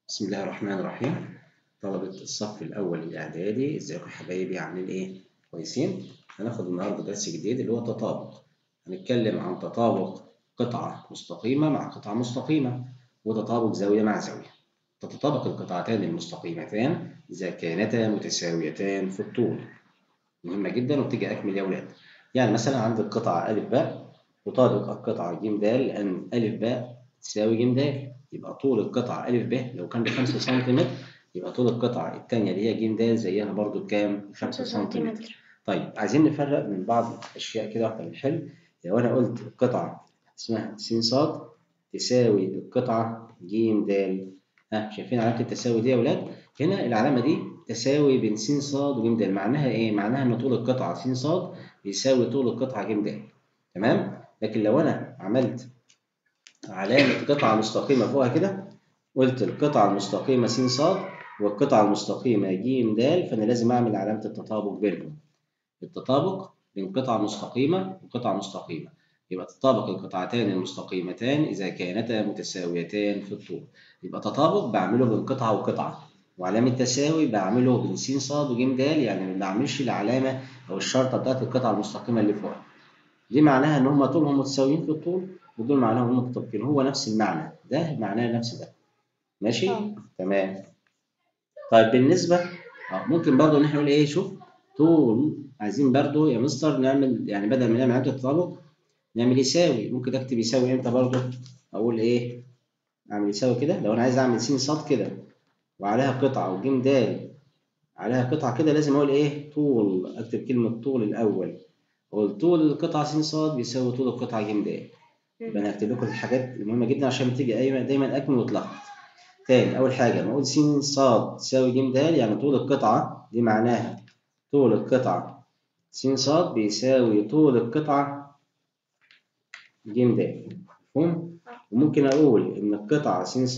بسم الله الرحمن الرحيم. طلبة الصف الأول الإعدادي، ازيكم يا حبايبي؟ عاملين إيه؟ كويسين؟ هناخد النهاردة درس جديد اللي هو تطابق. هنتكلم عن تطابق قطعة مستقيمة مع قطعة مستقيمة، وتطابق زاوية مع زاوية. تتطابق القطعتان المستقيمتان إذا كانتا متساويتان في الطول. مهمة جدا وبتيجي أكمل يا أولاد. يعني مثلا عندك قطعة أ ب تطابق القطعة ج د، لأن أ ب تساوي ج د، يبقى طول القطعة أ ب لو كان ب5 سم، يبقى طول القطعة الثانية اللي هي ج د زيها برضو بكام؟ 5 سم. طيب عايزين نفرق من بعض الأشياء كده واحنا بنحل. لو أنا قلت القطعة اسمها س ص تساوي القطعة ج د، شايفين علامة التساوي دي يا أولاد؟ هنا العلامة دي تساوي بين س ص وج د، معناها إيه؟ معناها إن طول القطعة س ص بيساوي طول القطعة ج د. تمام؟ لكن لو أنا عملت علامة قطعة مستقيمة فوقها كده، قلت القطعة المستقيمة س ص والقطعة المستقيمة ج د، فأنا لازم أعمل علامة التطابق بينهم. التطابق بين قطعة مستقيمة وقطعة مستقيمة، يبقى تطابق القطعتان المستقيمتان إذا كانتا متساويتان في الطول. يبقى تطابق بعمله بين قطعة وقطعة، وعلامة تساوي بعمله بين س ص وج د، يعني ما بعملش العلامة أو الشرطة بتاعت القطعة المستقيمة اللي فوق. دي معناها إن هما طولهم متساويين في الطول، ودول معناهم هم متطابقين، هو نفس المعنى، ده معناه نفس ده. ماشي؟ تمام. طيب بالنسبة ممكن برضو ان احنا نقول ايه، شوف طول، عايزين برضو يا مستر نعمل يعني بدل ما نعمل علامة التطابق نعمل يساوي. ممكن اكتب يساوي امتى برضو؟ اقول ايه؟ اعمل يساوي كده لو انا عايز اعمل س ص كده وعليها قطعة وج د عليها قطعة كده، لازم اقول ايه؟ طول. اكتب كلمة طول الاول، اقول طول القطعة س ص بيساوي طول القطعة ج د. يبقى انا هكتب لكم الحاجات المهمة جدا عشان تيجي دايما اكمل وتلخبط. تاني، أول حاجة لما أقول س ص تساوي ج د، يعني طول القطعة دي معناها طول القطعة س ص بيساوي طول القطعة ج د. مفهوم؟ وممكن أقول إن القطعة س ص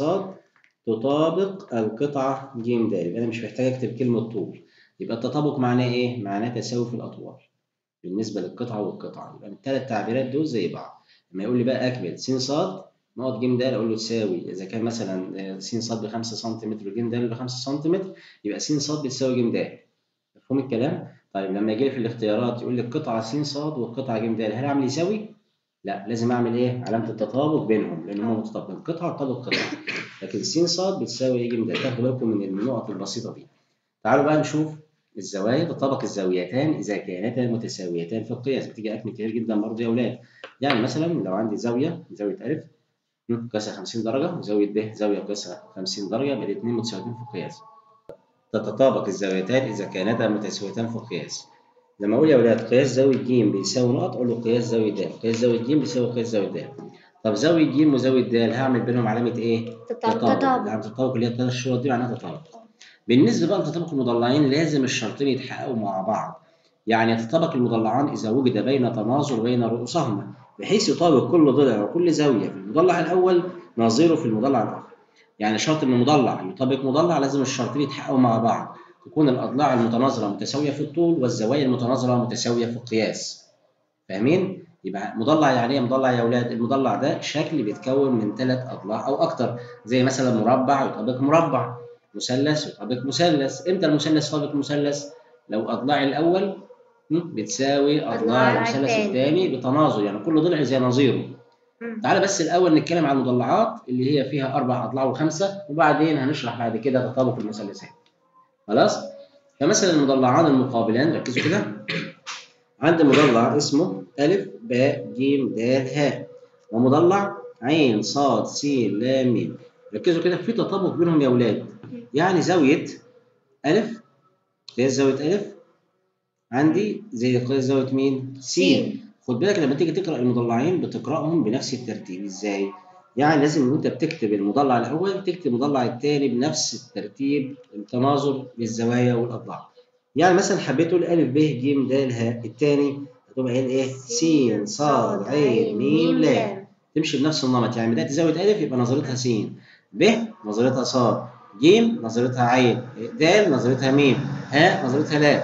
تطابق القطعة ج د، يبقى أنا مش محتاج أكتب كلمة طول. يبقى التطابق معناه إيه؟ معناه تساوي في الأطوال بالنسبة للقطعة والقطعة. يبقى الثلاث تعبيرات دول زي بعض. لما يقول لي بقى أكمل س ص نقط ج د، اقول له تساوي اذا كان مثلا س ص ب 5 سم وج د ب 5 سم، يبقى س ص بتساوي ج د. مفهوم الكلام؟ طيب لما يجي لي في الاختيارات يقول لي القطعه س ص والقطعه ج د، هل اعمل يساوي؟ لا، لازم اعمل ايه؟ علامه التطابق بينهم، لان هم متطابقين، قطعه تطابق قطعه. لكن س ص بتساوي ايه ج د، تاخدوا بالكم من النقط البسيطه دي. تعالوا بقى نشوف الزوايا. تطابق الزاويتان اذا كانتا متساويتان في القياس. بتيجي اكمل كتير جدا برضه يا اولاد. يعني مثلا لو عندي زاويه ا قياسها 50 درجة، وزاوية ب زاوية قياسها 50 درجة، يبقى الاثنين متساويين في القياس. تتطابق الزاويتان إذا كانتا متساويتان في القياس. لما أقول يا أولاد قياس زاوية ج بيساوي نقط، أقول له قياس زاوية د. قياس زاوية ج بيساوي قياس زاوية د. طب زاوية ج وزاوية د هعمل بينهم علامة إيه؟ تطابق. علامة التطابق اللي هي الثلاث شروط دي معناها تطابق. بالنسبة بقى لتطابق المضلعين لازم الشرطين يتحققوا مع بعض. يعني يتطابق المضلعان إذا وجد بين تناظر بين رؤوسهما، بحيث يطابق كل ضلع وكل زاوية في المضلع الأول نظيره في المضلع الآخر. يعني شرط إن مضلع يطابق مضلع لازم الشرطين يتحققوا مع بعض، تكون الأضلاع المتناظرة متساوية في الطول والزوايا المتناظرة متساوية في القياس. فاهمين؟ يبقى مضلع يعني ايه مضلع يا اولاد؟ المضلع ده شكل بيتكون من 3 اضلاع او اكتر، زي مثلا مربع يطابق مربع، مثلث يطابق مثلث. امتى المثلث يطابق مثلث؟ لو اضلاع الاول بتساوي اضلاع المثلث الثاني بتناظر، يعني كل ضلع زي نظيره. تعالى بس الاول نتكلم عن المضلعات اللي هي فيها 4 اضلاع و5، وبعدين هنشرح بعد كده تطابق المثلثات. خلاص؟ فمثلا المضلعان المقابلان، ركزوا كده. عندي مضلع اسمه أ ب ج د ه، ومضلع ع ص س ل م. ركزوا كده في تطابق بينهم يا أولاد. يعني زاوية أ قياس زاوية أ عندي زي قياس زاوية مين؟ س. خد بالك لما تيجي تقرأ المضلعين بتقرأهم بنفس الترتيب. إزاي؟ يعني لازم وأنت بتكتب المضلع الأول تكتب المضلع الثاني بنفس الترتيب، التناظر للزوايا والأضلاع. يعني مثلا حبيت اقول ا ب ج د ه، الثاني هتبقى ايه؟ س ص ع م ل. تمشي بنفس النمط. يعني بدايه زاويه ا يبقى نظرتها س، ب نظرتها ص، ج نظرتها ع، د نظرتها م، ه نظرتها لا،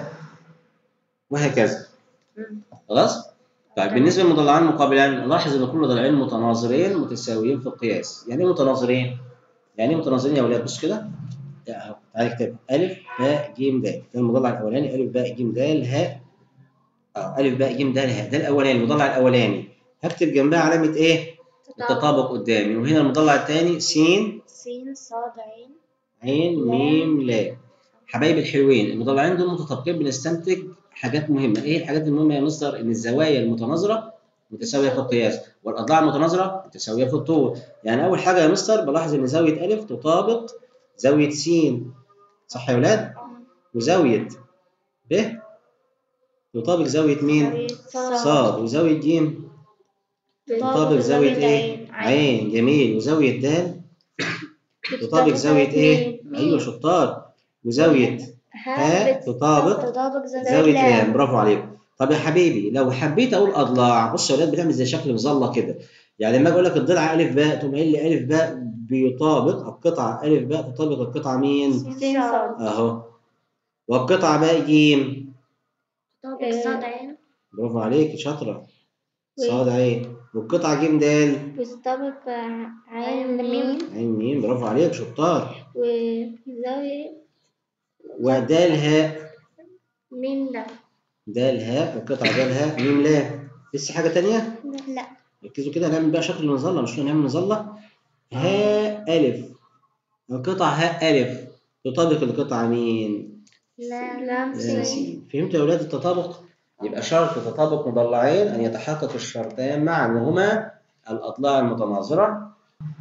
وهكذا. خلاص؟ طيب بالنسبه للمضلعان المقابلان، لاحظ ان كل ضلعين متناظرين متساويين في القياس. يعني ايه متناظرين؟ يعني ايه متناظرين يا ولاد؟ بص كده اهو، تعالى اكتب ألف باء ج د، ده المضلع الأولاني ألف باء ج د هاء، ألف باء ج د هاء، ده الأولاني المضلع الأولاني، هكتب جنبها علامة إيه؟ التطابق قدامي، وهنا المضلع الثاني س صاد عين ميم لام. حبايبي الحلوين، المضلعين دول متطابقين، بنستنتج حاجات مهمة. إيه الحاجات المهمة يا مستر؟ إن الزوايا المتناظرة متساوية في القياس، والأضلاع المتناظرة متساوية في الطول. يعني أول حاجة يا مستر بلاحظ إن زاوية ألف تطابق زاوية س، صح يا ولاد؟ وزاوية ب تطابق زاوية مين؟ صاد. وزاوية ج تطابق زاوية إيه؟ عين. جميل. وزاوية د تطابق زاوية إيه؟ أيوه شطار. وزاوية ها تطابق زاوية لام. برافو عليكم. طب يا حبيبي لو حبيت أقول أضلاع، بص يا ولاد بتعمل زي شكل مظلة كده. يعني لما أجي أقول لك الضلع ألف باء، تقوم قايل لي ألف باء بيطابق القطعة ألف باء تطابق القطعة مين؟ س صاد. أهو. والقطعة باء ج تطابق صاد عين. برافو عليك شاطرة. صاد عين. والقطعة ج د بتطابق عين ميم. عين ميم. برافو عليك شطار. وزاوية ودال هاء ميم لام. دال هاء. والقطعة دال هاء ميم لام. لسه حاجة تانية؟ لا. ركزوا كده، هنعمل بقى شكل مظلة، مش هنعمل مظلة. هاء ألف. القطعة هاء ألف تطابق القطعة مين؟ لام س. فهمتوا يا أولاد التطابق؟ يبقى شرط تطابق مضلعين أن يتحقق الشرطان معا، وهما الأضلاع المتناظرة.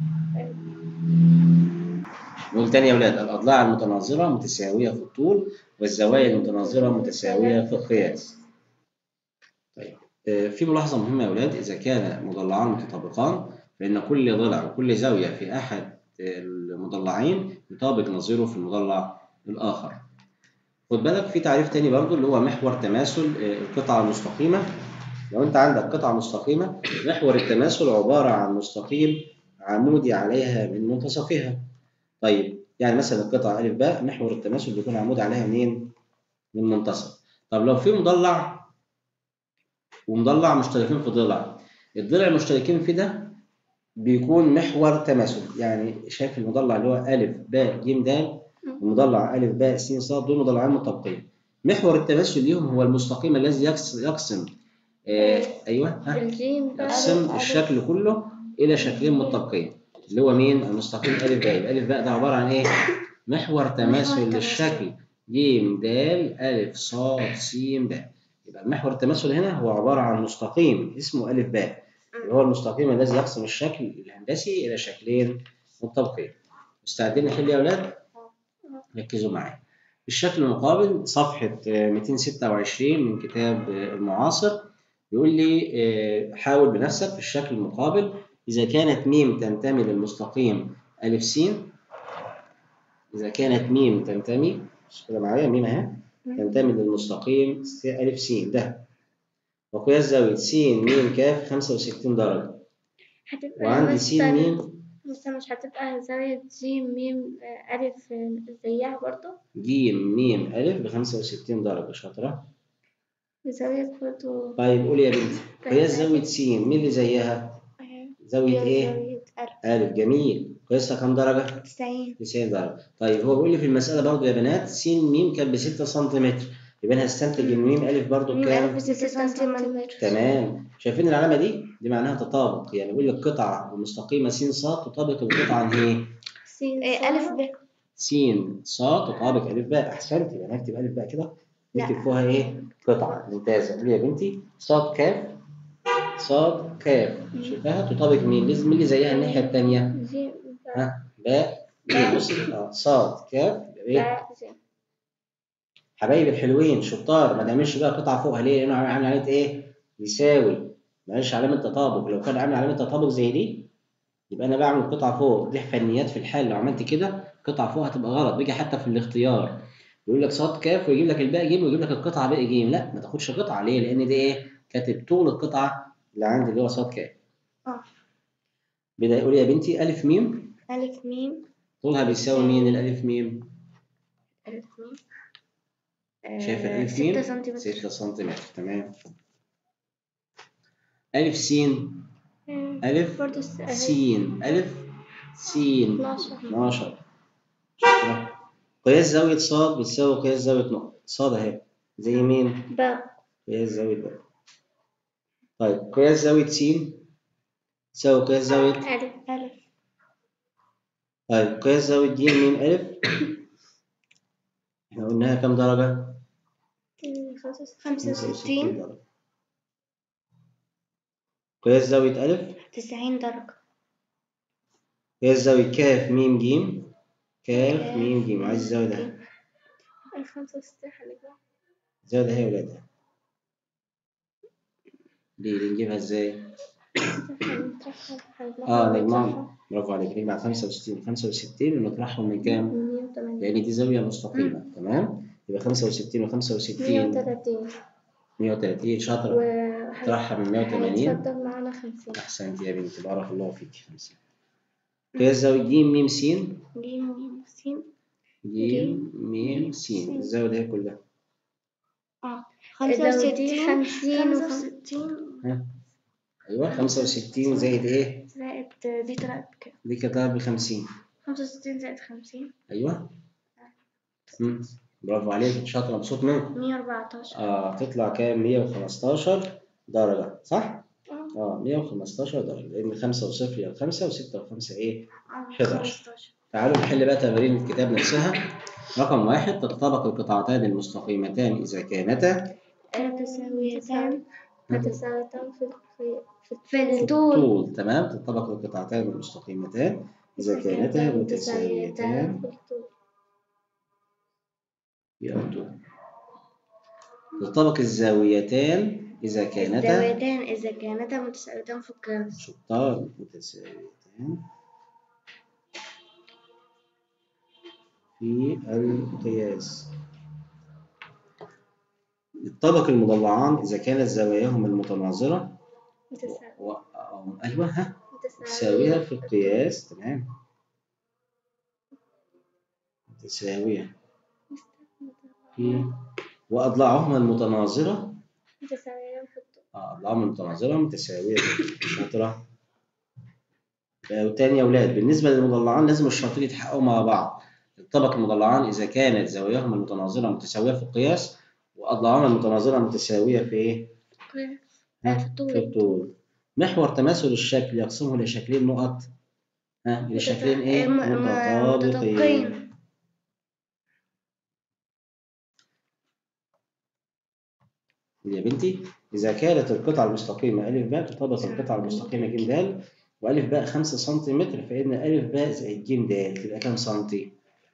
نقول تاني يا أولاد، الأضلاع المتناظرة متساوية في الطول، والزوايا المتناظرة متساوية في القياس. طيب في ملاحظة مهمة يا أولاد، إذا كان مضلعان متطابقان فإن كل ضلع وكل زاوية في أحد المضلعين يطابق نظيره في المضلع الآخر. خد بالك في تعريف تاني برضو اللي هو محور تماثل القطعة المستقيمة. لو أنت عندك قطعة مستقيمة، محور التماثل عبارة عن مستقيم عمودي عليها من منتصفها. طيب يعني مثلا القطعة أ باء محور التماثل بيكون عمودي عليها منين؟ من منتصف. طب لو في مضلع ومضلع مشتركين في ضلع، الضلع المشتركين في ده بيكون محور تماثل. يعني شايف المضلع اللي هو أ باء ج د ومضلع أ باء س ص، دول مضلعين متطابقين. محور التماثل ليهم هو المستقيم الذي يقسم يقسم الشكل كله إلى شكلين متطابقين، اللي هو مين؟ المستقيم أ باء. أ باء ده عبارة عن إيه؟ محور تماثل للشكل ج د أ ص س د. يبقى محور التماثل هنا هو عبارة عن مستقيم اسمه أ باء، اللي هو المستقيم الذي يقسم الشكل الهندسي إلى شكلين متطابقين. مستعدين نحل يا أولاد؟ ركزوا معايا. الشكل المقابل صفحة 226 من كتاب المعاصر بيقول لي حاول بنفسك في الشكل المقابل. إذا كانت م تنتمي للمستقيم أ س، إذا كانت م تنتمي، مش كده معايا م أهي، تنتمي للمستقيم أ س ده، وقياس زاوية س م ك 65 درجة، وعندي س م بس مش هتبقى زاوية ج م أ زيها برضو؟ ج م أ ب 65 درجة. شاطرة. زاوية برضو. طيب قولي يا بنتي، قياس زاوية س مين اللي زيها؟ زاوية إيه؟ أ. جميل. قياسها كام درجة؟ 90 درجة. طيب هو بيقول لي في المسألة برضو يا بنات س م كانت ب 6 سم، يبقى أنا هستنتج إن م أ برضو بكام؟ ب 6 سم. تمام. شايفين العلامة دي؟ دي معناها تطابق، يعني بيقول لك قطعة المستقيمة س ص تطابق القطعة إيه؟ أ ب. س ص تطابق أ ب. أحسنت. يبقى هكتب أ ب كده، نكتب فيها إيه؟ قطعة. ممتازة. قولي يا بنتي ص ك ص ك، شايفاها تطابق مين؟ لازم مين اللي زيها الناحية الثانية؟ ها باء ج. بصي ص ك ايه؟ حبايبي الحلوين شطار، ما تعملش بقى قطعة فوقها ليه؟ لأنه عامل علامة إيه؟ يساوي، معلش علامة تطابق. لو كان عامل علامة تطابق زي دي يبقى أنا بعمل قطعة فوق. دي فنيات في الحل، لو عملت كده قطعة فوق هتبقى غلط. بيجي حتى في الاختيار يقول لك ص ك ويجيب لك الباء ج ويجيب لك القطعة باء ج. لا ما تاخدش قطعة ليه؟ لأن دي إيه؟ كاتب طول القطعة اللي عندي اللي هو ص ك. بدأ يقول يا بنتي أ م. أ م طولها بيساوي مين الألف م؟ شايف الألف م؟ 6 سنتيمتر. تمام. ألف س ألف س ألف س 12. شكرا. قياس زاوية ص بتساوي قياس زاوية نقط. ص أهي زي مين؟ باء. قياس زاوية باء. طيب قياس زاوية س تساوي قياس زاوية ألف. طيب قياس زاوية ج م أ احنا قلناها كام درجة؟ 65 درجة. قياس زاوية أ 90 درجة. قياس زاوية ك م ج ك م ج عايز الزاوية ده. 65 حلقة. الزاوية ده هي ولادها. دي نجيبها ازاي؟ نجمعهم. برافو عليك. نجمع 65 ونطرحهم من كام؟ 180. لأن دي زاوية مستقيمة. تمام؟ يبقى 65 و65 130. شاطرة. طرحها من 180. هيتصدر معانا 50. أحسنت يا بنتي بارك الله فيك. 50. قياس زاوية ج م س ج م س الزاوية دي كلها 65 أيوه 65 زائد إيه؟ زائد دي طلعت بكام؟ دي كده ب 50. 65 زائد 50. أيوه. برافو عليك. شاطرة. مبسوط منك. 114. تطلع كام؟ 115 درجة صح؟ 115 درجة لأن 5 و0 يبقى 5 و6 و5 إيه؟ 11. تعالوا نحل بقى تمارين الكتاب نفسها. رقم 1 تتطابق القطعتان المستقيمتان إذا كانتا متساويتان في الطول. تمام. تتطابق القطعتان المستقيمتان إذا كانتا متساويتان في الطول. تتطابق الزاويتان إذا كانتا متساويتان في القياس. شطار. متساويتان في القياس. يتطابق المضلعان إذا كانت زواياهما المتناظرة أيوه متساوية في القياس. تمام. متساوية في وأضلاعهما المتناظرة متساويان في الطول. أضلاعهما المتناظرة متساوية في الطول. شاطرة. وتاني يا أولاد بالنسبة للمضلعان لازم الشرطين يتحققوا مع بعض. يتطابق المضلعان إذا كانت زواياهما المتناظرة متساوية في القياس وأضلاعهما المتناظرة متساوية في إيه؟ في الطول. محور تماثل الشكل يقسمه لشكلين نقط. لشكلين إيه؟ متطابقين. يا بنتي إذا كانت القطعة المستقيمة أ ب تطابق القطعة المستقيمة ج د وأ ب 5 سنتيمتر فإن أ ب زائد ج د تبقى كام سنتي؟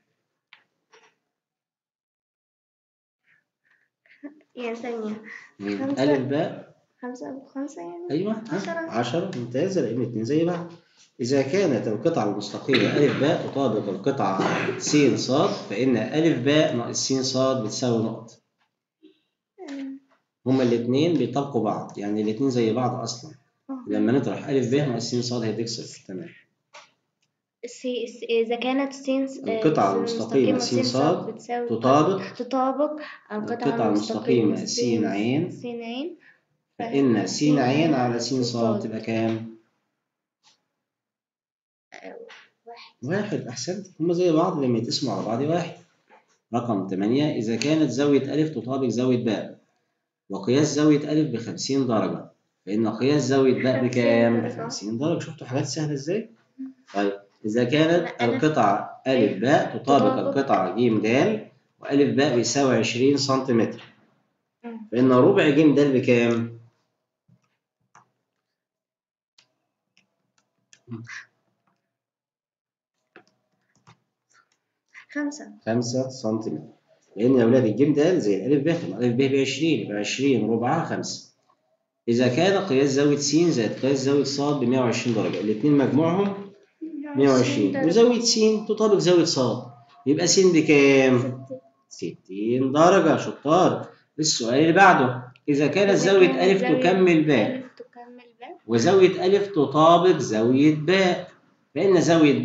يعني ثانية. أ ب 5 يعني؟ أيوه 10. ممتازة لأن الاتنين زي بعض. إذا كانت القطعة المستقيمة أ ب تطابق القطعة س ص فإن أ ب ناقص س ص بتساوي نقط. هما الاثنين بيطابقوا بعض يعني الاثنين زي بعض اصلا. لما نطرح أ ب ناقص س ص هيديك صفر. تمام. إذا كانت القطعة المستقيمة س ص تطابق القطعة المستقيمة س ع فإن س ع على س ص تبقى كام؟ 1. أحسنت. هما زي بعض لما يتقسموا على بعض 1. رقم 8 إذا كانت زاوية أ تطابق زاوية ب وقياس زاوية أ ب50 درجة فإن قياس زاوية باء بكام؟ 50 درجة. شفتوا حاجات سهلة إزاي؟ طيب إذا كانت القطعة أ باء تطابق القطعة ج د وأ باء بيساوي 20 سنتيمتر فإن ربع ج د بكام؟ 5 سنتيمتر. لأن يا أولاد الج د زي الأ ب أ ب ب20 يبقى 20 ربعها 5. إذا كان قياس زاوية س زائد قياس زاوية ص ب 120 درجة الاثنين مجموعهم 120 وزاوية س تطابق زاوية ص يبقى س بكام؟ 60 درجة. شطار. السؤال اللي بعده إذا كانت زاوية أ تكمل ب وزاوية أ تطابق زاوية ب فإن زاوية ب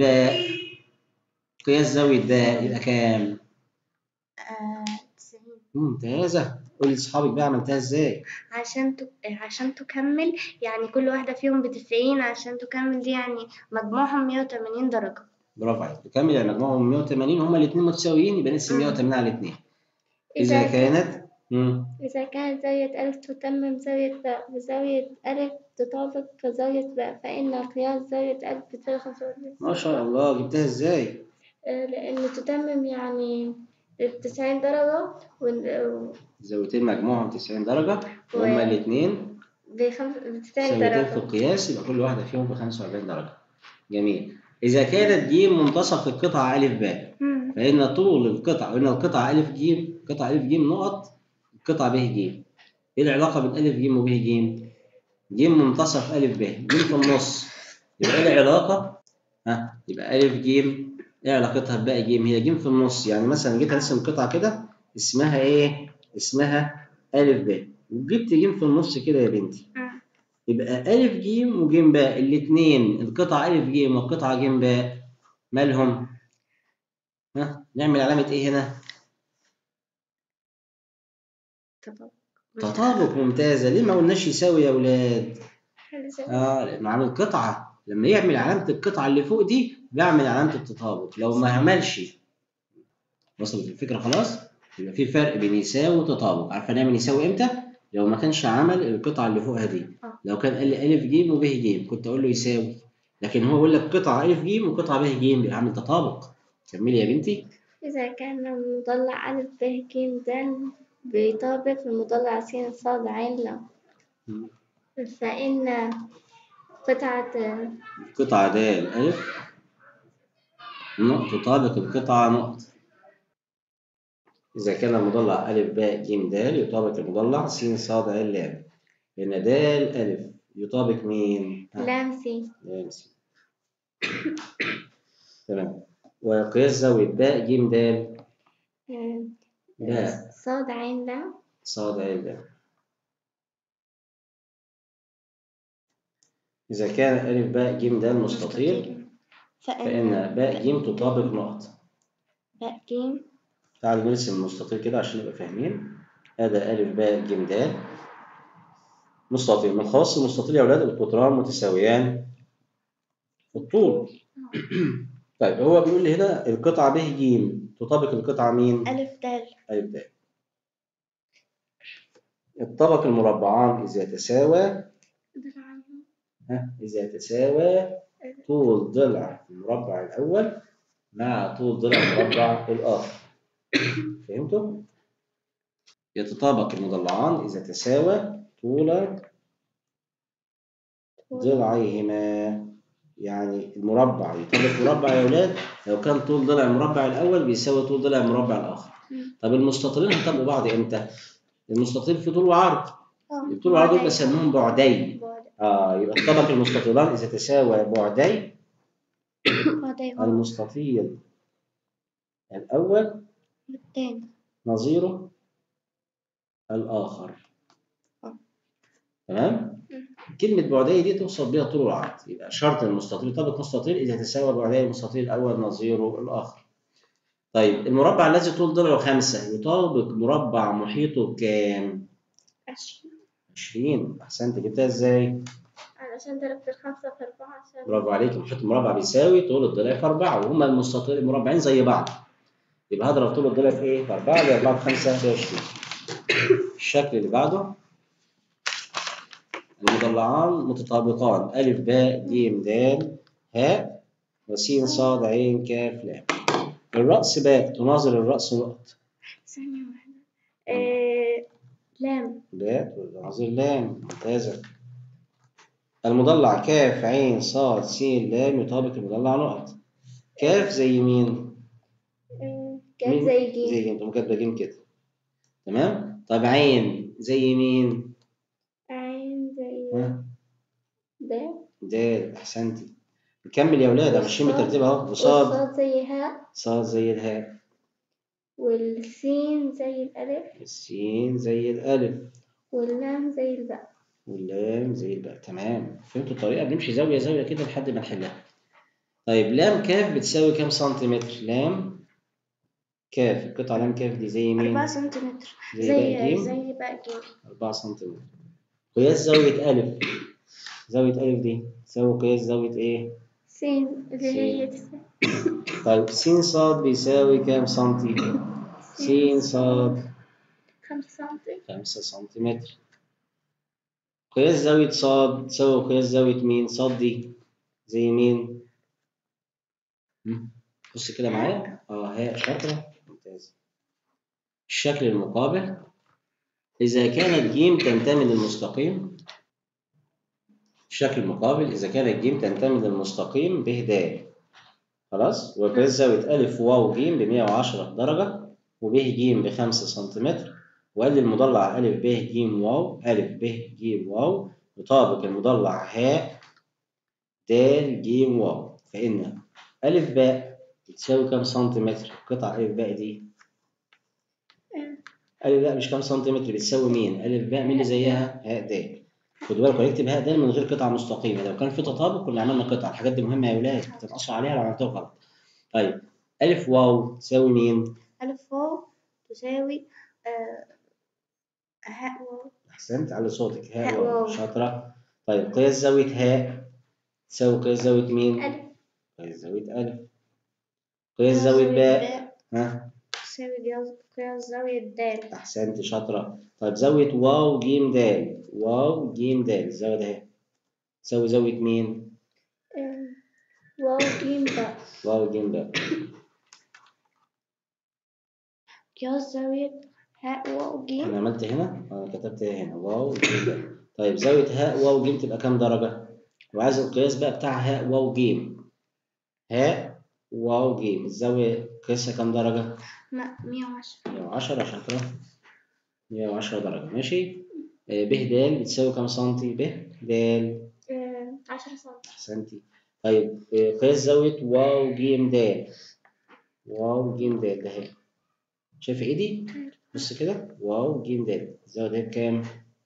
قياس زاوية ب يبقى كام؟ 90. ممتازة. قولي لاصحابك بقى عملتها ازاي. عشان تكمل، يعني كل واحدة فيهم ب90 عشان تكمل دي، يعني مجموعهم 180 درجة. برافو عليك. تكمل يعني مجموعهم 180، هما الاثنين متساويين يبقى نقسم 180 على 2. إذا كانت إذا كانت زاوية ألف تتمم زاوية باء وزاوية ألف تطابق زاوية باء، فإن قياس زاوية ألف بتساوي 45. ما شاء الله، جبتها ازاي؟ لأن تتمم يعني 90 درجة زاويتين مجموعهم 90 درجة وهما الاثنين ب90 زاويتين في درجة. القياس، يبقى كل واحدة فيهم ب 45 درجة. جميل. إذا كانت ج منتصف القطعة أ ب، فإن طول القطعة، قلنا القطعة أ ج، قطعة أ ج نقط، القطعة ب ج. إيه العلاقة بين أ ج وب ج؟ ج منتصف أ ب، ج في النص، يبقى إيه العلاقة؟ يبقى أ ج إيه علاقتها بباقي ج؟ هي ج في النص، يعني مثلا جيت أرسم قطعة كده اسمها إيه؟ اسمها أ ب، وجبت ج في النص كده يا بنتي. يبقى أ ج وج باء الاثنين، القطعة أ ج والقطعة ج باء مالهم؟ نعمل علامة إيه هنا؟ تطابق. ممتازة. ليه ما قلناش يساوي يا ولاد؟ لأنه عامل قطعة، لما يعمل علامة القطعة اللي فوق دي بعمل علامة التطابق، لو ما عملش. وصلت الفكرة خلاص؟ يبقى في فرق بين يساوي وتطابق. عارفة نعمل يساوي إمتى؟ لو ما كانش عمل القطعة اللي فوقها دي. لو كان قال لي أ ج وب ج كنت أقول له يساوي، لكن هو بيقول لك قطعة أ ج وقطعة ب ج بيعمل تطابق. كملي يا بنتي. إذا كان المضلع أ ب ج د بيطابق المضلع س ص ع ل، فإن قطعة د أ تطابق القطعة نقط. إذا كان المضلع أ ب ج د يطابق المضلع س ص ع ل، لأن د أ يطابق مين؟ لام س. لام س. تمام. وقياس زاوية باء ج د باء ص ع ل. ص ع ل. إذا كان أ باء ج د مستطيل، فإن باء ج تطابق نقط. باء ج. تعالوا نرسم المستطيل كده عشان نبقى فاهمين. هذا أ باء ج د مستطيل. من خواص المستطيل يا أولاد القطران متساويان في الطول. طيب هو بيقول لي هنا القطعة ب ج تطابق القطعة مين؟ أ د. أ د. الطبق المربعان إذا يتساوى طول ضلع المربع الأول مع طول ضلع المربع الآخر. فهمتوا؟ يتطابق المضلعان إذا تساوى طول ضلعيهما. يعني المربع يطابق مربع يا أولاد لو كان طول ضلع المربع الأول بيساوي طول ضلع المربع الآخر. طب المستطيلين هيطابقوا بعض إمتى؟ المستطيل في طول وعرض. الطول والعرض دول بسميهم بعدين. يبقى الطبق المستطيلان إذا تساوى بعدي المستطيل الأول نظيره الآخر. تمام؟ كلمة بعدي دي توصف بها طول العرض. يبقى شرط المستطيل يطابق مستطيل إذا تساوى بعدي المستطيل الأول نظيره الآخر. طيب المربع الذي طول ضلعه 5 يطابق مربع محيطه كام؟ 20. أحسنت. جبتها إزاي؟ علشان ضربت 5 في 4. برافو عليك. محيط المربع بيساوي طول الضلع في 4، وهما المربعين زي بعض. يبقى هضرب طول الضلع في إيه؟ في 4 ل 4 في 5 ب 20. الشكل اللي بعده المضلعان متطابقان أ باء ج د هاء وس ص ع ك ل. الرأس باء تناظر الرأس نقط. ثانية واحدة. لام. باء تناظر لام. ممتازة. المضلع ك ع ص س ل يطابق المضلع نقط. كاف زي مين؟ كاف زي ج. زي ج. انتوا كاتبه ج كده. تمام؟ طب عين زي مين؟ عين زي د. د. احسنتي. نكمل يا اولاد ماشيين بالترتيب اهو. وصاد زي هاء. صاد زي الهاء. والسين زي الالف. السين زي الالف. واللام زي الباء. واللام زي الباء. تمام. فهمتوا الطريقه؟ بنمشي زاويه زاويه كده لحد ما نحلها. طيب لام كاف بتساوي كام سنتيمتر؟ لام كاف، القطعة لام كاف دي زي مين؟ 4 سنتيمتر. زي باء جيم 4 سنتيمتر. قياس زاوية ألف، زاوية ألف دي تساوي قياس زاوية إيه؟ س اللي هي طيب س صاد بيساوي كام سنتي؟ س صاد 5 سنتي. 5 سنتيمتر. قياس زاوية صاد تساوي قياس زاوية مين؟ صاد دي زي مين؟ بص كده معايا. هاء شاطرة، ممتاز. الشكل المقابل إذا كانت ج تنتمي للمستقيم، الشكل المقابل إذا كانت ج تنتمي للمستقيم ب د، خلاص؟ وقياس زاوية أ واو ج ب 110 درجة، وب ج ب 5 سنتيمتر، وقال لي المضلع أ ب ج واو، أ ب ج واو يطابق المضلع ه د ج واو، فإن أ باء بتساوي كام سنتيمتر؟ قطع أ باء دي أ باء مش كام سنتيمتر، بتساوي مين؟ أ باء مين اللي زيها؟ ه د. خد بالك هنكتب هاء د من غير قطعة مستقيمة، لو كان في تطابق كنا عملنا قطعة، الحاجات دي مهمة يا ولاد ما تنقصش عليها لو عملتوها غلط. طيب أ واو تساوي مين؟ أ واو تساوي هاء واو. أحسنت، على صوتك. هاء واو، شاطرة. طيب قياس زاوية هاء تساوي قياس زاوية مين؟ أ. قياس زاوية أ. قياس زاوية باء تساوي قياس زاوية د. أحسنت، شاطرة. طيب زاوية واو ج د، واو ج د الزاوية ده تساوي زاوية مين؟ واو ج باء. واو ج باء. قياس زاوية هاء واو ج. أنا عملت هنا، كتبت هنا واو ج باء. طيب زاوية هاء واو ج تبقى كام درجة؟ وعايز القياس بقى بتاع هاء واو ج. هاء واو ج الزاوية قياسها كام درجة؟ 110. 110 شاطرة. 110 درجة، ماشي. ب د بتساوي كام سنتي؟ ب د 10 سنتي. أحسنتي. طيب قياس زاوية واو ج د، واو ج د ده اهي، شايف ايدي؟ بص كده، واو ج د الزاوية ده بكام؟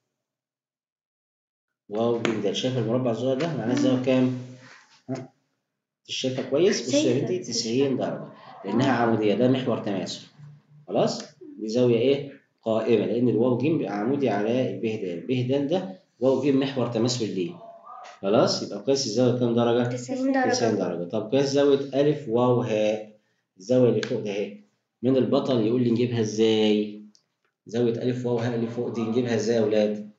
واو ج د، شايف المربع الصغير ده؟ معناه الزاوية بكام؟ مش شايفها كويس؟ بص يا بنتي 90 درجة، لأنها عمودية، ده محور تماثل. خلاص؟ دي زاوية إيه؟ قائمة، لأن الواو ج عمودي على الب د، الب د ده واو ج محور تماثل ليه. خلاص؟ يبقى قياس الزاوية كام درجة؟ 90 درجة. 90 درجة. طب قياس زاوية أ واو هاء، الزاوية اللي فوق ده اهي، من البطل يقول لي نجيبها ازاي؟ زاوية أ واو هاء اللي فوق دي نجيبها ازاي يا أولاد؟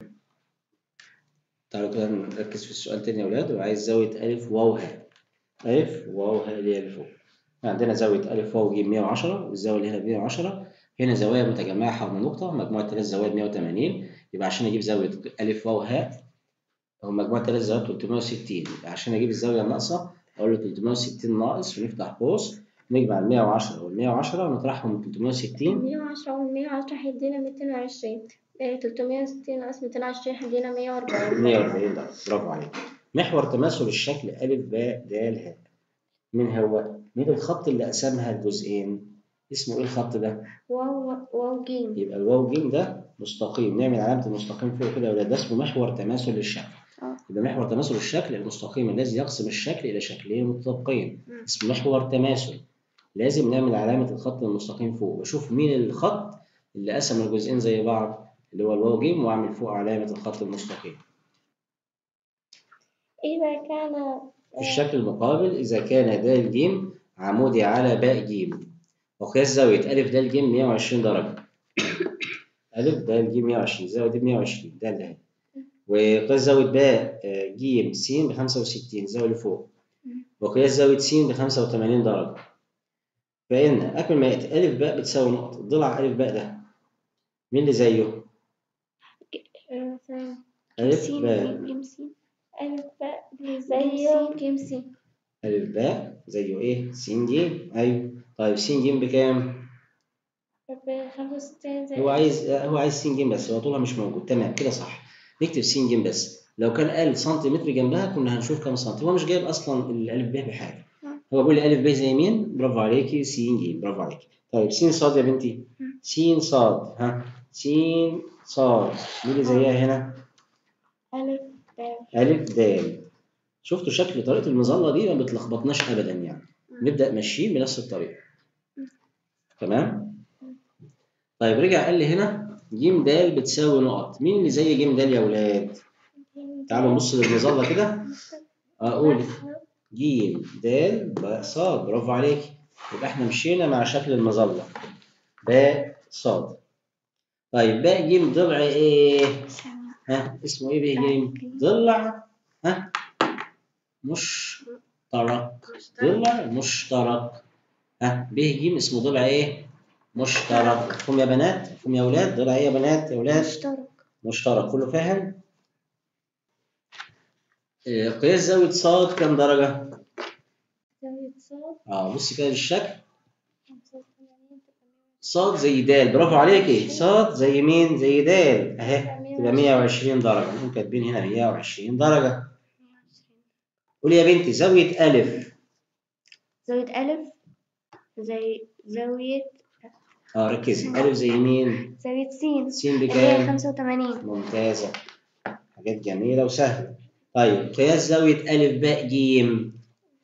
تعالوا كده نركز في السؤال تاني يا أولاد، وعايز زاوية أ واو هاء. أ واو هاء اللي هي اللي فوق. عندنا زاوية أ واو ج 110، والزاوية اللي هنا 110، هنا زوايا متجمعة حول نقطة، مجموعة 3 زوايا 180، يبقى عشان أجيب زاوية أ واو هاء هو مجموعة 3 زوايا 360، يبقى عشان أجيب الزاوية الناقصة أقول له 360 ناقص ونفتح قوس، نجمع ال 110 وال 110 ونطرحهم من 360. 110 وال 110 هيدينا 220. 360 ناقص 220 هيدينا 140. 140 درجة، برافو عليك. محور تماثل الشكل أ ب د ه. مين هو؟ مين الخط اللي قسمها الجزئين؟ اسمه إيه الخط ده؟ واو ج. يبقى الواو ج ده مستقيم، نعمل علامة المستقيم فوق كده يا ولاد، ده اسمه محور تماثل للشكل. يبقى محور تماثل الشكل المستقيم الذي يقسم الشكل إلى شكلين متطابقين اسمه محور تماثل. لازم نعمل علامة الخط المستقيم فوق، وأشوف مين الخط اللي قسم الجزئين زي بعض اللي هو الواو ج، وأعمل فوق علامة الخط المستقيم. إذا كان في الشكل المقابل إذا كان د ج عمودي على باء ج، وقياس زاوية أ د ج 120 درجة. أ د ج 120، الزاوية دي 120 ده اللي هي. وقياس زاوية باء ج س ب 65 الزاوية اللي فوق. وقياس زاوية س ب 85 درجة. فإن أكمل ما يأتي أ باء بتساوي نقطة، ضلع أ باء ده مين اللي زيه؟ أ باء. ألف باء زيه ج س. ألف باء زيه إيه؟ س ج. أيوه. طيب س ج بكام؟ ب 65. هو عايز س ج بس، هو طولها مش موجود، تمام كده صح. نكتب س ج بس، لو كان قال سنتيمتر جنبها كنا هنشوف كام سنتي، هو مش جايب أصلا الألف ب بحاجة. هو بيقول لي ألف ب زي مين؟ برافو عليكي س ج، برافو عليكي. طيب س صاد يا بنتي. س صاد، س صاد مين اللي زيها هنا؟ ألف د. ألف د. شفتوا شكل طريقة المظلة دي ما بتلخبطناش أبدا يعني. نبدأ ماشيين بنفس الطريقة. تمام؟ طيب رجع قال لي هنا ج د بتساوي نقط. مين اللي زي ج د يا ولاد؟ تعالوا نبص للمظلة كده. قولي ج د باء صاد. برافو عليك. يبقى احنا مشينا مع شكل المظلة باء صاد. طيب باء ج ضلع ايه؟ اسمه ايه باء ج؟ ضلع مشترك. ضلع مشترك. باء ج اسمه ضلع ايه؟ مشترك. مفهوم يا بنات؟ مفهوم يا ولاد؟ ضلع ايه يا بنات؟ يا ولاد؟ مشترك. كله فاهم؟ قياس زاوية صاد كام درجة؟ زاوية صاد بص كده للشكل. صاد زي د. برافو عليكي. صاد زي مين؟ زي د اهي. تبقى 120 درجة. نقوم كاتبين هنا 120 درجة. قولي يا بنتي زاوية ألف. زاوية ألف زي زاوية ركزي. ألف زي مين؟ زاوية سين. سين اللي بكام؟ هي 85. ممتازة. حاجات جميلة وسهلة. طيب قياس زاوية ألف باء جيم.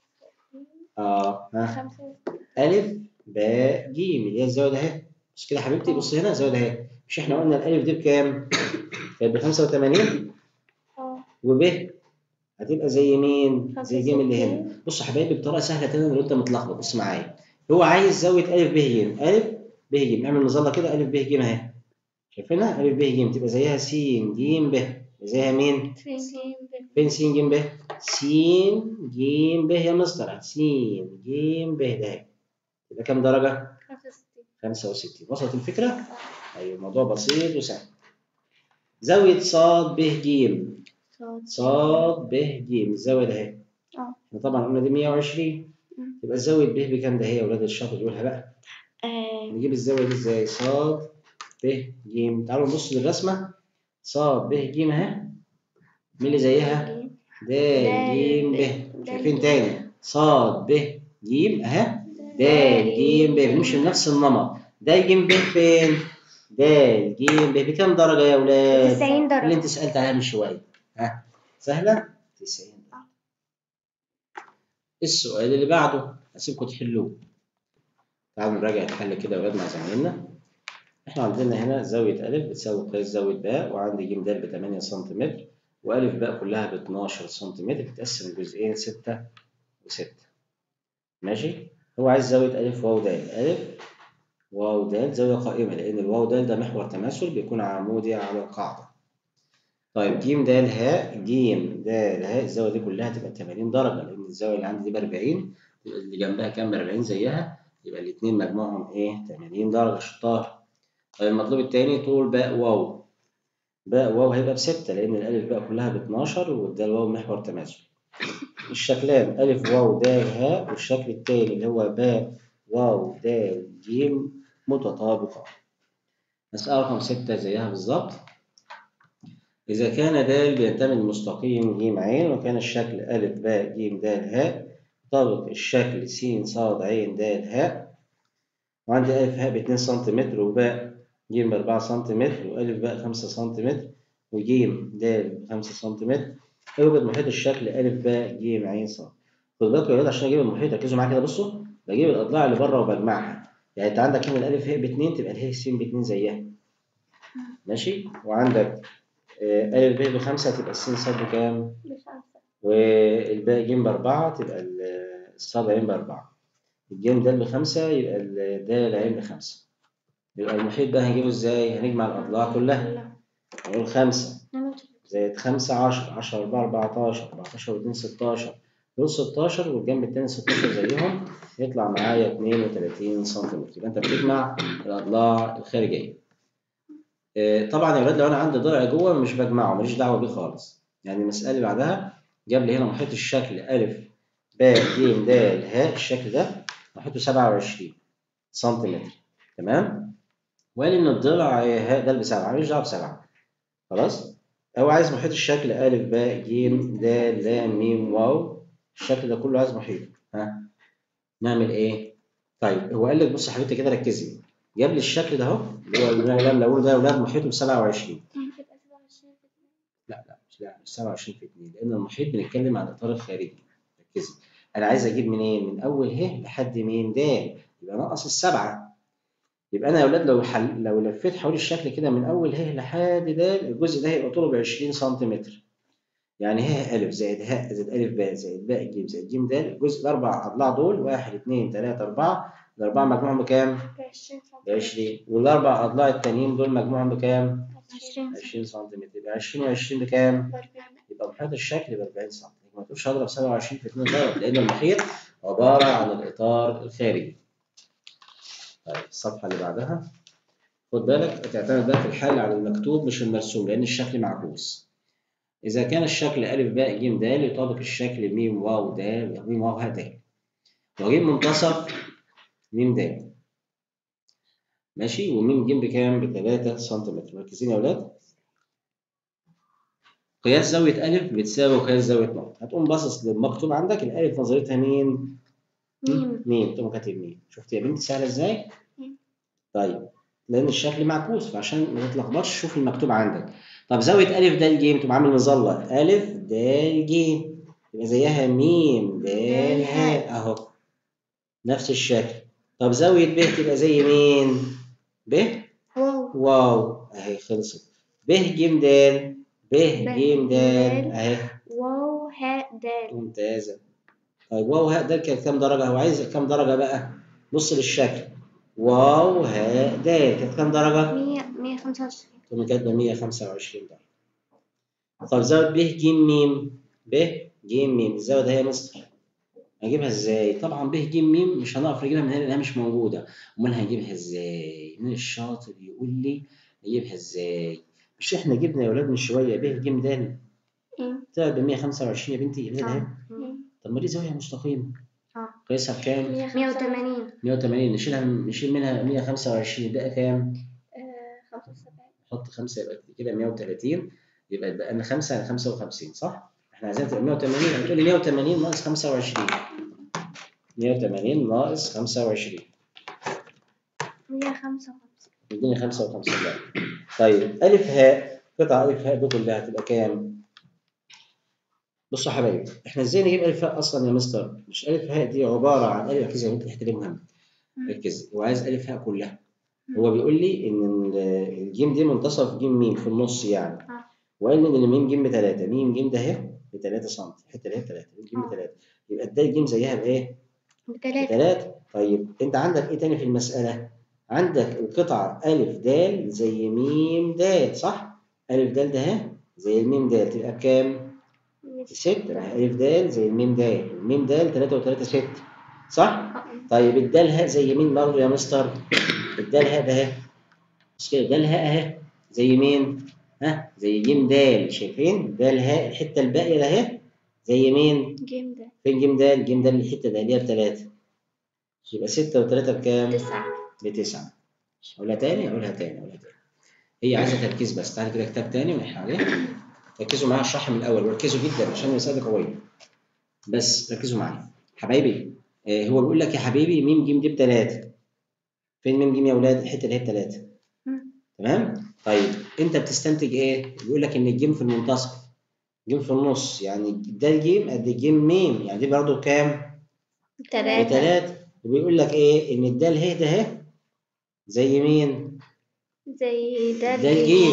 ألف باء جيم اللي هي الزاوية ده اهي. بص كده يا حبيبتي. بص هنا الزاوية ده اهي. مش احنا قلنا الألف دي بكام؟ كانت ب 85 وب هتبقى زي مين؟ زي جيم اللي هنا. بصوا يا حبايبي بطريقة سهلة تماما لو أنت متلخبط. بص معايا. هو عايز زاوية ألف ب ج. ألف ب ج. اعمل مظلة كده ألف ب ج اهي. شايفينها؟ ألف ب ج تبقى زيها س ج ب. زيها مين؟ فين س ج ب؟ س ج ب يا مستر. س ج ب ده يبقى كام درجة؟ 65. وصلت الفكرة؟ أيوه الموضوع بسيط وسهل. زاوية صاد ب ج. صاد ب ج الزاوية ده اهي. احنا طبعا قلنا دي 120. يبقى الزاوية ب بكام ده هي يا ولاد الشاطر يقولها بقى. نجيب الزاوية دي ازاي؟ صاد ب ج. تعالوا نبص للرسمة. صاد ب ج اهي. مين اللي زيها؟ د ج ب. شايفين تاني؟ صاد ب ج اهي. د ج ب. بنمشي بنفس النمط. د ج ب فين؟ د ج ب بكام درجة يا ولاد؟ 90 درجة. اللي انت سألت عليها من شوية. سهلة؟ 90 درجة. السؤال اللي بعده هسيبكم تحلوه. تعالوا نراجع الحل كده يا ولاد مع زمايلنا. احنا عندنا هنا زاوية أ بتساوي قياس زاوية ب، وعندي ج د ب 8 سم، وأ ب كلها ب 12 سم، بتتقسم لجزئين 6 و6. ماشي؟ هو عايز زاوية أ واو د. أ واو د زاوية قائمة، لأن الواو د ده محور تماثل بيكون عمودي على القاعدة. طيب ج د ه. ج د ه الزاوية دي كلها تبقى 80 درجة، لأن الزاوية اللي عندي دي ب 40، اللي جنبها كام؟ ب 40 زيها، يبقى الاثنين مجموعهم ايه؟ 80 درجة. شطار. طيب المطلوب الثاني طول باء واو. باء واو هيبقى ب6، لأن الألف باء كلها ب 12 والدال واو محور تماثل. الشكلان ألف واو د ه، والشكل الثاني اللي هو باء واو د ج متطابقة. مسألة رقم 6 زيها بالظبط. إذا كان د بينتمي لمستقيم ج ع، وكان الشكل أ ب ج د ه يطابق الشكل س ص ع د ه، وعندي أ ه ب 2 سم، وباء ج ب 4 سم، وأ باء 5 سم، وج د ب 5 سم، يوجد محيط الشكل أ باء ج ع ص. خدوا بالكم يا ولاد عشان أجيب المحيط ركزوا معايا كده. بصوا بجيب الأضلاع اللي بره وبجمعها. يعني أنت عندك هنا الألف ه ب 2 تبقى اله س ب 2 زيها. ماشي؟ وعندك أ ب ب5 تبقى الس ص بكام؟ والباء ج ب4 تبقى الصاد ع ب4. الجيم د ب5 يبقى الدال ع ب5. يبقى المحيط ده هنجيبه ازاي؟ هنجمع الأضلاع كلها. نقول 5 زائد 5 10، 10 4 14، 14 و2 16، دول 16 والجنب التاني 16 زيهم، يطلع معايا 32 سم. يبقى أنت بتجمع الأضلاع الخارجية. طبعا يا ولاد لو أنا عندي ضلع جوه مش بجمعه، ماليش دعوة بيه خالص. يعني المسألة اللي بعدها جاب لي هنا محيط الشكل أ ب ج د ه، الشكل ده محيطه 27 سم. تمام؟ وقال إن الضلع ه د ب7، ماليش دعوة ب7. خلاص؟ هو عايز محيط الشكل أ ب ج د ل م واو، الشكل ده كله عايز محيطه. نعمل إيه؟ طيب هو قال لك بص يا حبيبتي كده ركزي. جاب لي الشكل ده أهو، اللي هو اللي أقول ده يا ولاد محيطه 27. لا مش 27 في 2، لأن المحيط بنتكلم عن الإطار الخارجي. ركزي. أنا عايز أجيب منين؟ من أول ه لحد مين؟ د، يبقى ناقص ال7. يبقى انا يا اولاد لو لفيت حول الشكل كده من اول ه لحد د، الجزء ده هيبقى طوله ب 20 سنتيمتر. يعني ه الف زائد ه زائد الف باء زائد باء ج زائد ج د، الجزء الاربع اضلاع دول 1 2 3 4، الاربعه مجموعهم بكام؟ ب 20. والاربع اضلاع التانيين دول مجموعهم بكام؟ 20 سنتيمتر. يبقى 20 و20 بكام؟ يبقى محيط الشكل ب 40 سم. ما تقولش هضرب 27 في 2 غلط، لان المحيط عباره عن الاطار الخارجي. طيب الصفحه اللي بعدها، خد بالك تعتمد بقى في الحل على المكتوب مش المرسوم، لان الشكل معكوس. إذا كان الشكل أ ب ج د يطابق الشكل م واو د م واو ه د، وج منتصف م د، ماشي، وم ج بكام؟ ب 3 سنتيمتر. مركزين يا أولاد؟ قياس زاوية أ بتساوي قياس زاوية ن. هتقوم باصص للمكتوب عندك، الألف نظرتها مين؟ ميم. تقوم كاتب ميم. شفت يا بنتي سهلة إزاي؟ طيب لأن الشكل معكوس، فعشان ما تتلخبطش شوف المكتوب عندك. طب زاوية أ د ج تقوم عامل مظلة أ د ج، يبقى زيها م د ه أهو نفس الشكل. طب زاوية ب تبقى زي مين؟ ب واو أهي خلصت. ب ج د ب ج د أهي واو ه د. ممتازة. طيب واو ه د كانت كام درجة؟ هو عايز كام درجة بقى؟ بص للشكل. واو ه د كانت كام درجة؟ 125. تقوم كاتبة 125 درجة. طب زاوية ب ج م، ب ج م الزاوية ده هي مستر، هجيبها ازاي؟ طبعا ب ج م مش هنعرف نجيبها من هنا لانها مش موجودة. امال هنجيبها ازاي؟ مين الشاطر يقول لي نجيبها ازاي؟ مش احنا جبنا يا ولاد من شوية ب ج د طلعت ب 125 يا بنتي هنا اهي. طب ما دي زاوية مستقيمة. قياسها بكام؟ 180. 180 نشيل منها 125 يبقى كام؟ 75. نحط 5 يبقى كده 130، يبقى لنا 5 على 55 صح؟ احنا عايزين تبقى 180، هتقولي 180 ناقص 25. 180 ناقص 25 155. اديني 55 بقى. طيب ألف هاء، قطعة ألف هاء دي كلها هتبقى كام؟ بصوا يا حبايبي، احنا ازاي نجيب ألف هاء أصلا يا مستر؟ مش ألف هاء دي عبارة عن ألف، ركز يا بنت الحتة دي مهمة. ركز، هو عايز ألف هاء كلها. هو بيقول لي إن الجيم دي منتصف جيم ميم في النص يعني. وقال لي إن الميم جيم ب3، ميم جيم ده اهي ب3 سم، الحتة اللي هي 3 جيم ب3، يبقى الدال جيم زيها بإيه؟ ب3. طيب أنت عندك إيه تاني في المسألة؟ عندك القطعة أ د زي م د صح؟ أ د ده اهي زي الميم د تبقى بكام؟ 6. أ د زي الميم د، الميم د 3 و3 6 صح؟ طيب الدال هاء زي مين برضه يا مستر؟ الدال هاء ده اهي، مش كده؟ دال هاء اهي زي مين؟ ها؟ زي ج د، شايفين؟ دال هاء الحتة الباقية ده اهي زي مين؟ ج د. فين ج د؟ ج د الحتة ده اللي هي ب3، يبقى 6 و3 بكام؟ 9. ب9. أقولها تاني. هي عايزة تركيز بس. تعالى كده كتاب تاني ونحن عليه. ركزوا معايا الشرح من الأول، وركزوا جدا عشان المسألة قوية. بس ركزوا معايا حبايبي. هو بيقول لك يا حبيبي م ج دي ب3. فين م ج يا أولاد؟ الحتة اللي هي ب3. تمام؟ طيب أنت بتستنتج إيه؟ بيقول لك إن الجيم في المنتصف، جيم في النص، يعني ده الجيم قد الجيم ميم، يعني دي برضه بكام؟ 3. وبيقول لك إيه؟ إن الدال ه ده اهي زي مين؟ زي ده الجيم.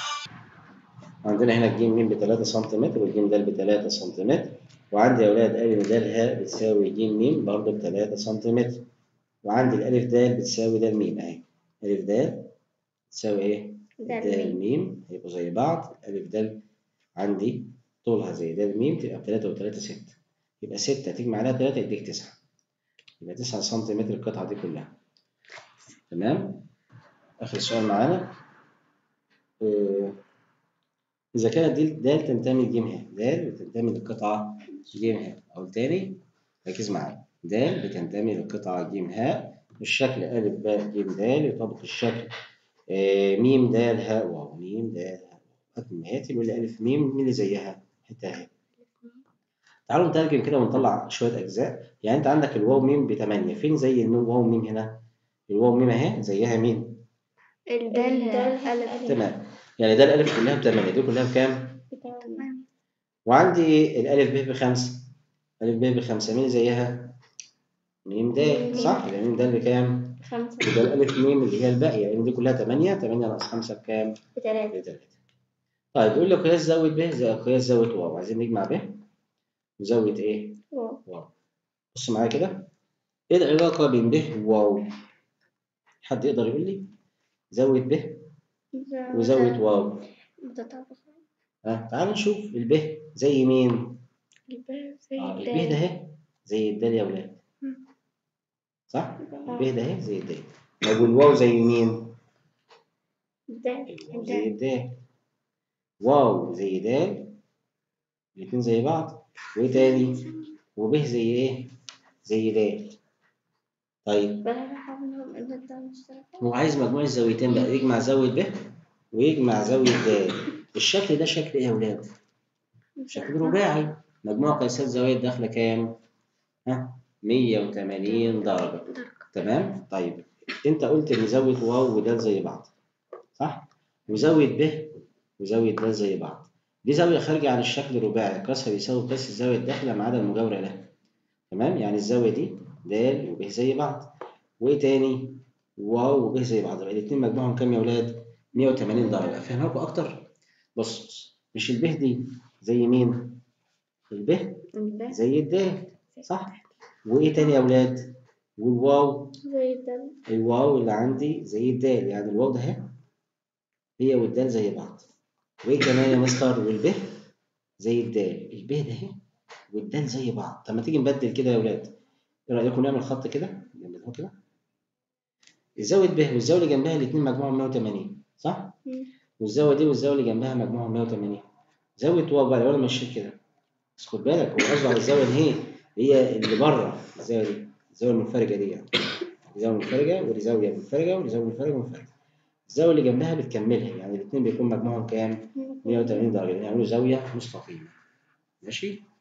عندنا هنا الجيم ميم ب3 سم والجيم د ب3 سم، وعندي يا أولاد أ د ه بتساوي ج م برضه ب3 سم، وعندي الألف د بتساوي د م أهي. ألف د تساوي إيه؟ د م، هيبقوا زي بعض. ألف د عندي طولها زي د م تبقى ب3 و3 6، يبقى 6 تجمع عليها 3 يديك 9، يبقى 9 سم القطعة دي كلها. تمام؟ آخر سؤال معانا. إذا كانت د تنتمي لج ه، د بتنتمي للقطعة ج ه، أو تاني ركز معايا، د بتنتمي للقطعة ج ه، الشكل أ ب ج د يطابق الشكل م د ه واو، م د ه واو. هاتي اللي ألف م، مين اللي زيها؟ حتة اهي. تعالوا نترجم كده ونطلع شوية أجزاء. يعني أنت عندك الواو م ب8، فين زي الواو م هنا؟ الواو م أهي زيها مين؟ الدال ألف. تمام، يعني ده الألف كلها ب8، دي كلها بكام؟ وعندي الألف ب ب5، ألف ب ب5 مين زيها؟ م د صح؟ يبقى م د بكام؟ 5 يبقى الألف ميم اللي هي الباقية لأن دي كلها 8 ناقص 5 بكام؟ ب3. ب3. طيب يقول لي قياس زاوية ب زائد قياس زاوية واو، عايزين نجمع ب وزاوية إيه؟ واو. بص معايا كده، إيه العلاقة بين ب وواو؟ حد يقدر يقول لي؟ زاوية ب وزاوية واو. متطابق. تعالوا نشوف الب زي مين؟ زي الب ده أهي زي الدال يا ولاد. صح؟ الب ده أهي زي الدال. طب والواو زي مين؟ الواو زي الدال. واو زي دال، الاتنين زي بعض. وإيه تاني؟ وب زي إيه؟ زي دال. طيب هو عايز مجموع الزاويتين بقى، يجمع زاوية ب ويجمع زاوية د. الشكل ده شكل إيه يا ولاد؟ شكل رباعي. مجموع قياسات زاوية الداخلة كام؟ 180 درجة. تمام؟ طيب أنت قلت إن زاوية واو ودال زي بعض، صح؟ وزاوية ب وزاوية د زي بعض. دي زاوية خارجة عن الشكل الرباعي، قياسها بيساوي قياس الزاوية الداخلة ما عدا المجاورة لها. تمام؟ يعني الزاوية دي د وب زي بعض. وإيه تاني؟ واو وب زي بعض. يبقى الاتنين مجموعهم كام يا ولاد؟ 180 درجة. أفهمها لكم أكتر؟ بص، مش الب دي زي مين؟ الب زي الد، صح؟ وإيه تاني يا ولاد؟ والواو زي الدال. الواو اللي عندي زي الدال، يعني الواو ده اهي هي والدال زي بعض. وإيه كمان يا مستر؟ والب زي الدال، الب ده اهي والدال زي بعض. طب ما تيجي نبدل كده يا ولاد، إيه رأيكم نعمل خط كده؟ نعمله كده. الزاوية ب والزاوية اللي جنبها الاتنين مجموعهم 180، صح؟ والزاوية دي والزاوية اللي جنبها مجموعهم 180. زاوية واو بقى لو أنا مشيت كده، بس خد بالك هو قصده على الزاوية اللي هي اللي بره الزاوية دي، الزاوية المنفرجة دي يعني. دي زاوية منفرجة ودي زاوية منفرجة ودي زاوية منفرجة ومنفرجة. الزاوية اللي جنبها بتكملها، يعني الاثنين بيكون مجموعهم كام؟ 180 درجة، يعني يعملوا زاوية مستقيمة. ماشي؟